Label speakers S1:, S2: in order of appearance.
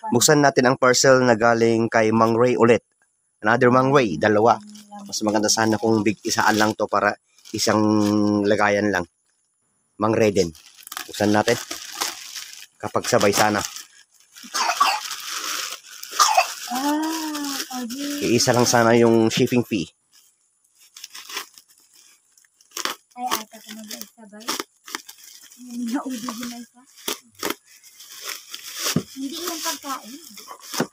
S1: Buksan natin ang parcel na galing kay Mang Ray ulit. Another Mang Ray, dalawa. Mas maganda sana kung isaan lang to para isang lagayan lang. Mang Ray din. Buksan natin. Kapag sabay sana. Iisa lang sana yung shipping fee.
S2: Ay, ata ko mag-sabay. Hindi na ulo din na isa. Hindi yung pagkain.